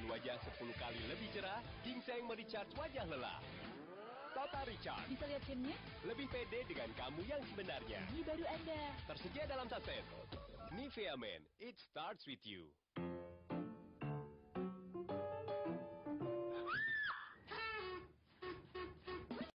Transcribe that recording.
wajah 10 kali lebih cerah, ginseng merecharge wajah lelah. Total Recharge. Bisa lihat filmnya? Lebih pede dengan kamu yang sebenarnya. Ini baru Anda. Tersedia dalam saset. Nivea Men, it starts with you.